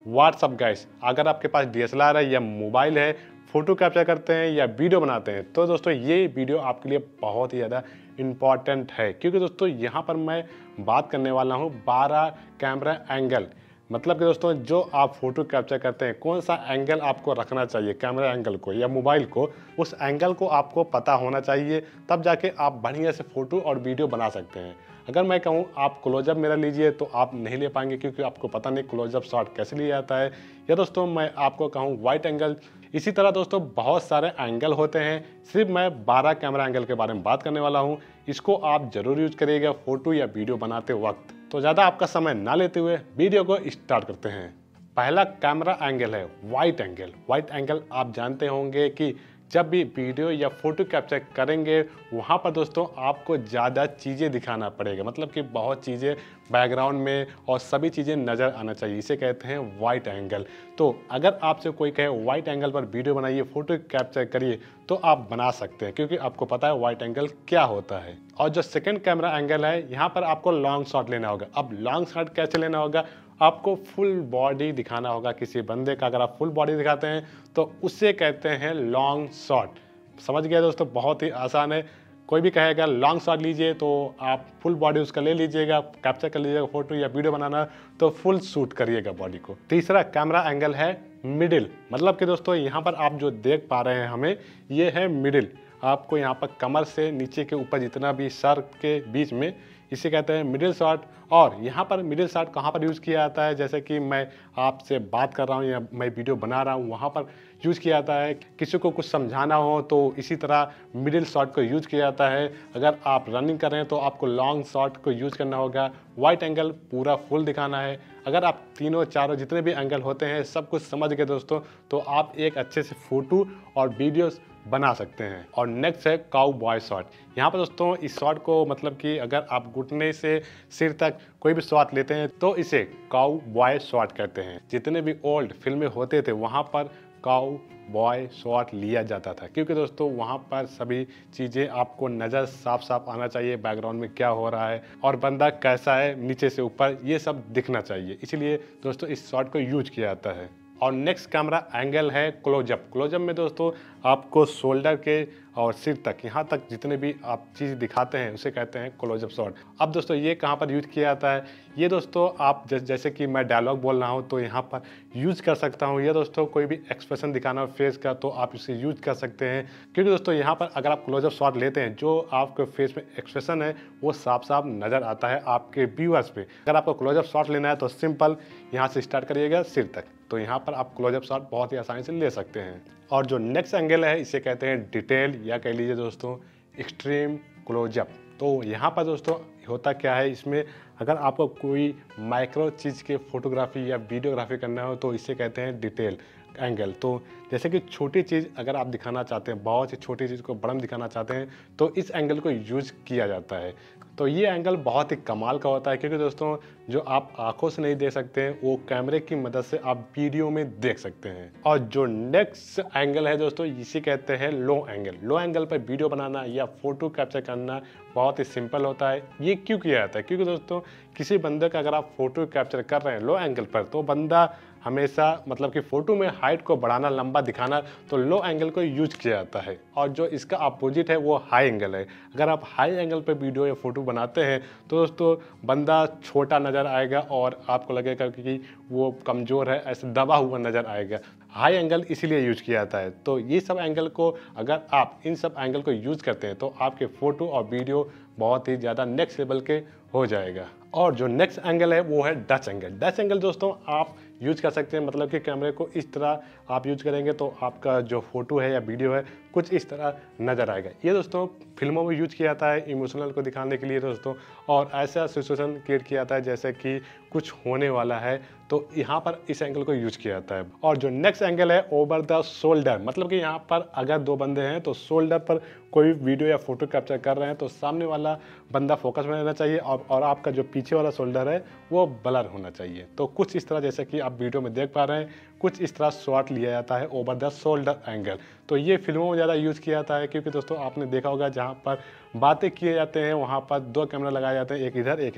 WhatsApp guys, अगर आपके पास DSLR है या मोबाइल है, फ़ोटो कैप्चर करते हैं या वीडियो बनाते हैं, तो दोस्तों ये वीडियो आपके लिए बहुत ही ज़्यादा इम्पॉर्टेंट है, क्योंकि दोस्तों यहाँ पर मैं बात करने वाला हूँ 12 कैमरा एंगल। मतलब कि दोस्तों जो आप फोटो कैप्चर करते हैं, कौन सा एंगल आपको रखना चाहिए, कैमरा एंगल को या मोबाइल को, उस एंगल को आपको पता होना चाहिए, तब जाके आप बढ़िया से फ़ोटो और वीडियो बना सकते हैं। अगर मैं कहूँ आप क्लोजअप मेरा लीजिए तो आप नहीं ले पाएंगे, क्योंकि आपको पता नहीं क्लोजअप शॉट कैसे लिया जाता है। या दोस्तों मैं आपको कहूँ वाइड एंगल, इसी तरह दोस्तों बहुत सारे एंगल होते हैं। सिर्फ मैं 12 कैमरा एंगल के बारे में बात करने वाला हूँ। इसको आप ज़रूर यूज करिएगा फ़ोटो या वीडियो बनाते वक्त। तो ज़्यादा आपका समय ना लेते हुए वीडियो को स्टार्ट करते हैं। पहला कैमरा एंगल है वाइड एंगल। वाइड एंगल आप जानते होंगे कि जब भी वीडियो या फोटो कैप्चर करेंगे, वहाँ पर दोस्तों आपको ज़्यादा चीज़ें दिखाना पड़ेगा, मतलब कि बहुत चीज़ें बैकग्राउंड में और सभी चीज़ें नज़र आना चाहिए। इसे कहते हैं वाइड एंगल। तो अगर आपसे कोई कहे वाइड एंगल पर वीडियो बनाइए, फोटो कैप्चर करिए, तो आप बना सकते हैं, क्योंकि आपको पता है वाइड एंगल क्या होता है। और जो सेकेंड कैमरा एंगल है, यहाँ पर आपको लॉन्ग शॉट लेना होगा। अब लॉन्ग शॉट कैसे लेना होगा, आपको फुल बॉडी दिखाना होगा किसी बंदे का। अगर आप फुल बॉडी दिखाते हैं तो उससे कहते हैं लॉन्ग शॉट। समझ गए दोस्तों, बहुत ही आसान है। कोई भी कहेगा लॉन्ग शॉट लीजिए तो आप फुल बॉडी उसका ले लीजिएगा, कैप्चर कर लीजिएगा। फोटो या वीडियो बनाना तो फुल शूट करिएगा बॉडी को। तीसरा कैमरा एंगल है मिडिल। मतलब कि दोस्तों यहाँ पर आप जो देख पा रहे हैं हमें, ये है मिडिल। आपको यहाँ पर कमर से नीचे के ऊपर जितना भी सर के बीच में, इसे कहते हैं मिडिल शॉट। और यहाँ पर मिडिल शॉट कहाँ पर यूज़ किया जाता है, जैसे कि मैं आपसे बात कर रहा हूँ या मैं वीडियो बना रहा हूँ, वहाँ पर यूज़ किया जाता है। किसी को कुछ समझाना हो तो इसी तरह मिडिल शॉट को यूज़ किया जाता है। अगर आप रनिंग कर रहे हैं तो आपको लॉन्ग शॉट को यूज़ करना होगा। वाइड एंगल पूरा फुल दिखाना है। अगर आप तीनों चारों जितने भी एंगल होते हैं सब कुछ समझ गए दोस्तों, तो आप एक अच्छे से फोटो और वीडियोस बना सकते हैं। और नेक्स्ट है काउ बॉय शॉट। यहाँ पर दोस्तों इस शॉट को, मतलब कि अगर आप घुटने से सिर तक कोई भी शॉट लेते हैं तो इसे काउ बॉय शॉट कहते हैं। जितने भी ओल्ड फिल्में होते थे वहाँ पर काउ बॉय शॉट लिया जाता था, क्योंकि दोस्तों वहाँ पर सभी चीज़ें आपको नज़र साफ साफ आना चाहिए, बैकग्राउंड में क्या हो रहा है और बंदा कैसा है नीचे से ऊपर, ये सब दिखना चाहिए। इसलिए दोस्तों इस शॉट को यूज किया जाता है। और नेक्स्ट कैमरा एंगल है क्लोजअप। क्लोजअप में दोस्तों आपको शोल्डर के और सिर तक, यहाँ तक जितने भी आप चीज़ दिखाते हैं उसे कहते हैं क्लोजअप शॉट। अब दोस्तों ये कहाँ पर यूज किया जाता है, ये दोस्तों आप जैसे कि मैं डायलॉग बोल रहा हूँ तो यहाँ पर यूज कर सकता हूँ। या दोस्तों कोई भी एक्सप्रेशन दिखाना हो फेस का तो आप इसे यूज कर सकते हैं, क्योंकि दोस्तों यहाँ पर अगर आप क्लोजअप शॉट लेते हैं, जो आपके फेस में एक्सप्रेशन है वो साफ साफ नज़र आता है आपके व्यूअर्स पे। अगर आपको क्लोजअप शॉट लेना है तो सिंपल यहाँ से स्टार्ट करिएगा सिर तक, तो यहाँ पर आप क्लोजअप शॉट बहुत ही आसानी से ले सकते हैं। और जो नेक्स्ट एंगल है इसे कहते हैं डिटेल, या कह लीजिए दोस्तों एक्सट्रीम क्लोजअप। तो यहाँ पर दोस्तों होता क्या है, इसमें अगर आपको कोई माइक्रो चीज़ के फोटोग्राफी या वीडियोग्राफी करना हो तो इसे कहते हैं डिटेल एंगल। तो जैसे कि छोटी चीज़ अगर आप दिखाना चाहते हैं, बहुत ही छोटी चीज़ को बड़ा में दिखाना चाहते हैं, तो इस एंगल को यूज किया जाता है। तो ये एंगल बहुत ही कमाल का होता है, क्योंकि दोस्तों जो आप आंखों से नहीं देख सकते हैं वो कैमरे की मदद से आप वीडियो में देख सकते हैं। और जो नेक्स्ट एंगल है दोस्तों इसे कहते हैं लो एंगल। लो एंगल पर वीडियो बनाना या फोटो कैप्चर करना बहुत ही सिंपल होता है। ये क्यों किया जाता है, क्योंकि दोस्तों किसी बंदे का अगर आप फोटो कैप्चर कर रहे हैं लो एंगल पर, तो बंदा हमेशा, मतलब कि फोटो में हाइट को बढ़ाना, लंबा दिखाना, तो लो एंगल को यूज किया जाता है। और जो इसका अपोजिट है वो हाई एंगल है। अगर आप हाई एंगल पर वीडियो या फोटो बनाते हैं तो दोस्तों बंदा छोटा नज़र आएगा और आपको लगेगा कि वो कमज़ोर है, ऐसे दबा हुआ नज़र आएगा। हाई एंगल इसीलिए यूज किया जाता है। तो ये सब एंगल को, अगर आप इन सब एंगल को यूज करते हैं तो आपके फोटो और वीडियो बहुत ही ज़्यादा नेक्स्ट लेवल के हो जाएगा। और जो नेक्स्ट एंगल है वो है डच एंगल। डच एंगल दोस्तों आप यूज कर सकते हैं, मतलब कि कैमरे को इस तरह आप यूज करेंगे तो आपका जो फोटो है या वीडियो है कुछ इस तरह नज़र आएगा। ये दोस्तों फिल्मों में यूज किया जाता है इमोशनल को दिखाने के लिए दोस्तों, और ऐसा सिचुएशन क्रिएट किया जाता है जैसे कि कुछ होने वाला है, तो यहाँ पर इस एंगल को यूज किया जाता है। और जो नेक्स्ट एंगल है ओवर द शोल्डर, मतलब कि यहाँ पर अगर दो बंदे हैं तो शोल्डर पर कोई वीडियो या फोटो कैप्चर कर रहे हैं तो सामने वाला बंदा फोकस में रहना चाहिए और आपका जो पीछे वाला शोल्डर है वो ब्लर होना चाहिए। तो कुछ इस तरह, जैसे कि आप वीडियो में देख पा रहे हैं, कुछ इस तरह शॉट लिया जाता है ओवर द शोल्डर एंगल। तो ये फिल्मों में ज़्यादा यूज़ किया जाता है, क्योंकि दोस्तों आपने देखा होगा जहाँ पर बातें किए जाते हैं वहाँ पर दो कैमरा लगाए जाते हैं, एक इधर एक इधर।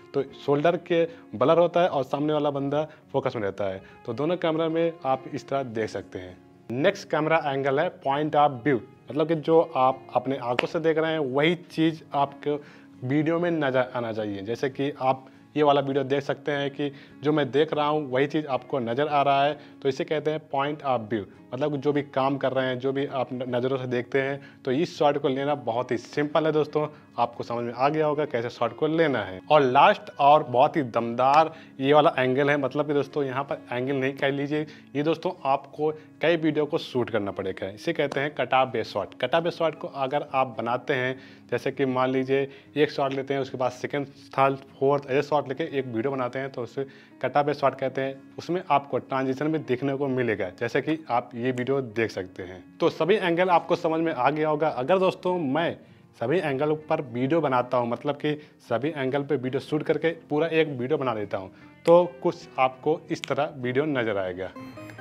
तो शोल्डर के ब्लर होता है और सामने वाला बंदा फोकस में रहता है। तो दोनों कैमरा में आप इस तरह देख सकते हैं। नेक्स्ट कैमरा एंगल है पॉइंट ऑफ व्यू, मतलब कि जो आप अपने आंखों से देख रहे हैं वही चीज़ आपको वीडियो में नज़र आना चाहिए। जैसे कि आप ये वाला वीडियो देख सकते हैं कि जो मैं देख रहा हूँ वही चीज़ आपको नज़र आ रहा है, तो इसे कहते हैं पॉइंट ऑफ व्यू। मतलब जो भी काम कर रहे हैं, जो भी आप नज़रों से देखते हैं, तो इस शॉट को लेना बहुत ही सिंपल है दोस्तों। आपको समझ में आ गया होगा कैसे शॉट को लेना है। और लास्ट और बहुत ही दमदार ये वाला एंगल है, मतलब कि दोस्तों यहाँ पर एंगल नहीं कह लीजिए, ये दोस्तों आपको कई वीडियो को शूट करना पड़ेगा। इसे कहते हैं cut off base shot. Cut off base shot को अगर आप बनाते हैं, जैसे कि मान लीजिए एक शॉट लेते हैं, उसके बाद सेकंड थर्ड फोर्थ ऐसे शॉट लेके एक वीडियो बनाते हैं, तो उसे कट ऑफ बेस शॉट कहते हैं। उसमें आपको ट्रांजिशन भी देखने को मिलेगा, जैसे कि आप ये वीडियो देख सकते हैं। तो सभी एंगल आपको समझ में आ गया होगा। अगर दोस्तों मैं सभी एंगल पर वीडियो बनाता हूं, मतलब कि सभी एंगल पे वीडियो शूट करके पूरा एक वीडियो बना देता हूं, तो कुछ आपको इस तरह वीडियो नजर आएगा।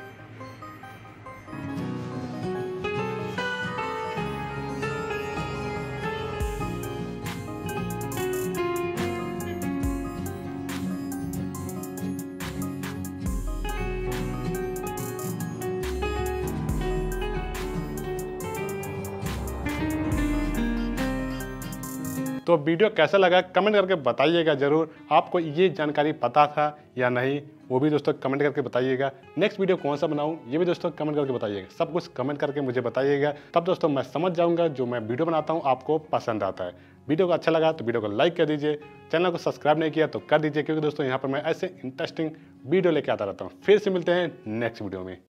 तो वीडियो कैसा लगा कमेंट करके बताइएगा ज़रूर। आपको ये जानकारी पता था या नहीं, वो भी दोस्तों कमेंट करके बताइएगा। नेक्स्ट वीडियो कौन सा बनाऊं ये भी दोस्तों कमेंट करके बताइएगा। सब कुछ कमेंट करके मुझे बताइएगा, तब दोस्तों मैं समझ जाऊंगा जो मैं वीडियो बनाता हूं आपको पसंद आता है। वीडियो को अच्छा लगा तो वीडियो को लाइक कर दीजिए, चैनल को सब्सक्राइब नहीं किया तो कर दीजिए, क्योंकि दोस्तों यहाँ पर मैं ऐसे इंटरेस्टिंग वीडियो लेके आता रहता हूँ। फिर से मिलते हैं नेक्स्ट वीडियो में।